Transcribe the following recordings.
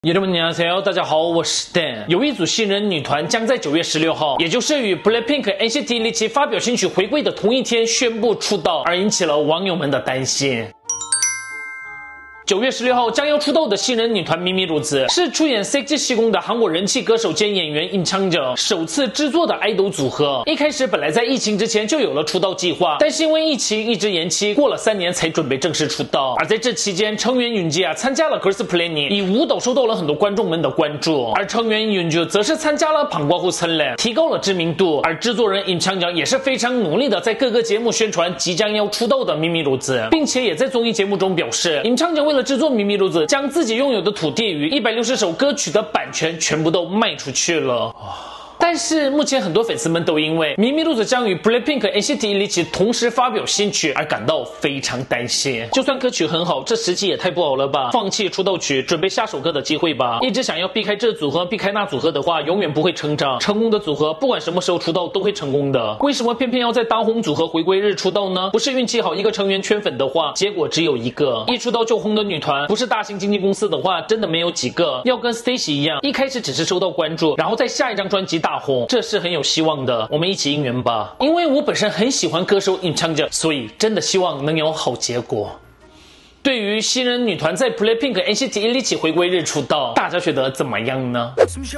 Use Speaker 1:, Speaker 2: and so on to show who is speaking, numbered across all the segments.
Speaker 1: 여러분,大家好，我是 Dan。有一组新人女团将在9月16号，也就是与 BLACKPINK、NCT127发表新曲回归的同一天宣布出道，而引起了网友们的担心。9月16号将要出道的新人女团咪咪露子，是出演《SEKJ西宫》的韩国人气歌手兼演员尹昌者首次制作的爱豆组合。一开始本来在疫情之前就有了出道计划，但是因为疫情一直延期，过了3年才准备正式出道。而在这期间，成员允基参加了 Girls Planet， 以舞蹈受到了很多观众们的关注，而成员允基则是参加了방과후 설렘， 提高了知名度。而制作人尹昌者也是非常努力的在各个节目宣传即将要出道的咪咪露子，并且也在综艺节目中表示，尹昌者为了制作咪咪露子，将自己拥有的土地与160首歌曲的版权全部都卖出去了。但是目前很多粉丝们都因为咪咪露子将与 BLACKPINK、NCT127同时发表新曲而感到非常担心。就算歌曲很好，这时机也太不好了吧？放弃出道曲，准备下首歌的机会吧。一直想要避开这组合，避开那组合的话，永远不会成长。成功的组合，不管什么时候出道都会成功的。为什么偏偏要在当红组合回归日出道呢？不是运气好，一个成员圈粉的话，结果只有一个。一出道就红的女团，不是大型经纪公司的话，真的没有几个。要跟 Stacy 一样，一开始只是受到关注，然后在下一张专辑大红，这是很有希望的，我们一起应援吧。因为我本身很喜欢歌手尹昌者，所以真的希望能有好结果。对于新人女团在 BLACKPINK、NCT127回归日出道，大家觉得怎么样呢？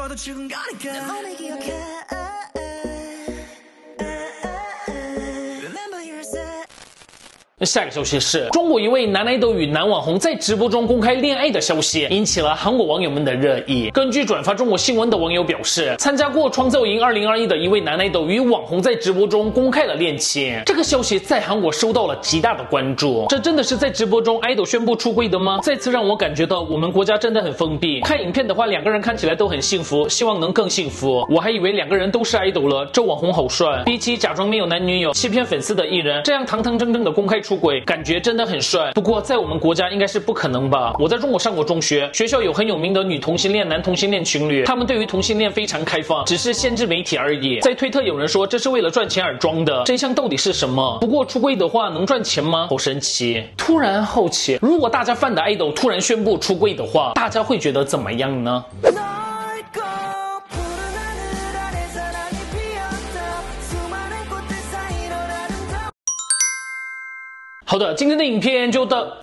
Speaker 1: 下一个消息是，中国一位男爱豆与男网红在直播中公开恋爱的消息，引起了韩国网友们的热议。根据转发中国新闻的网友表示，参加过创造营2021的一位男爱豆与网红在直播中公开了恋情，这个消息在韩国受到了极大的关注。这真的是在直播中爱豆宣布出柜的吗？再次让我感觉到我们国家真的很封闭。看影片的话，两个人看起来都很幸福，希望能更幸福。我还以为两个人都是爱豆了，这网红好帅。比起假装没有男女友欺骗粉丝的艺人，这样堂堂正正的公开出轨，感觉真的很帅。不过在我们国家应该是不可能吧。我在中国上过中学，学校有很有名的女同性恋、男同性恋情侣，他们对于同性恋非常开放，只是限制媒体而已。在推特有人说这是为了赚钱而装的，真相到底是什么？不过出柜的话能赚钱吗？好神奇。突然好奇，如果大家fan的爱豆突然宣布出柜的话，大家会觉得怎么样呢？好的，今天的影片就到。